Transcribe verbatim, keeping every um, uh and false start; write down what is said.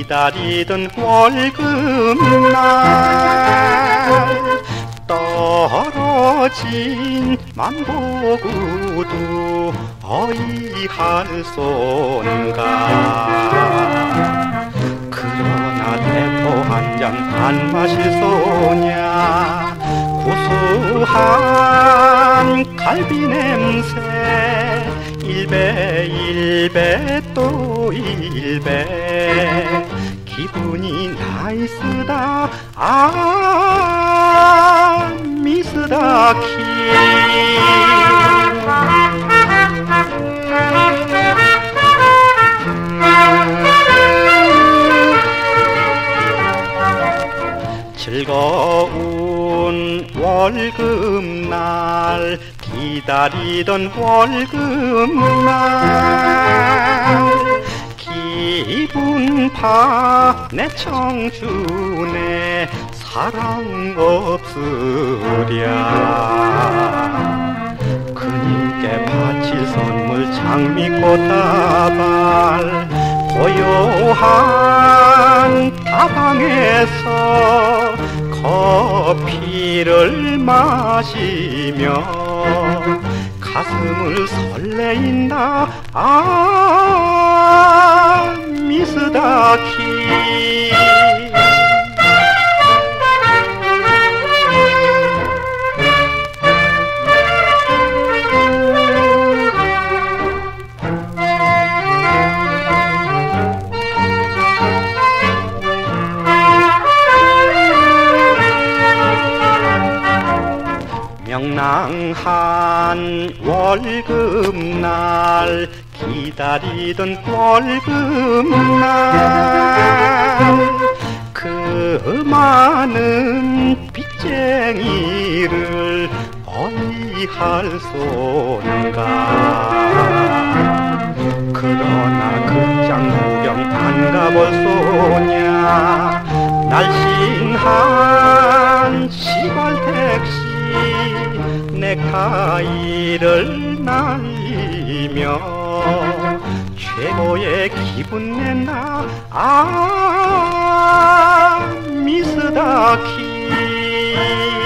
기다리던 월급날 떨어진 만보구두 어이할 손가. 그러나 대포 한 잔 안 마실 소냐. 구수한 갈비 냄새 일배 일배 또 일배. 기분이 나이스다 아 미스다 키. 즐거운 월급날 기다리던 월급날 기분 파 내 청춘에 사랑 없으랴. 그님께 바칠 선물 장미꽃다발 고요한 다방에서 커피를 마시며 가슴을 설레인다 아 미스다 키. 명랑한 월급날 기다리던 월급날 그 많은 빚쟁이를 어이할 손가. 그러나 극장 구경 안 가볼 소냐. 날씬한 시골 택시 넥타이를 날리며 최고의 기분 낸다 아 미스다 키.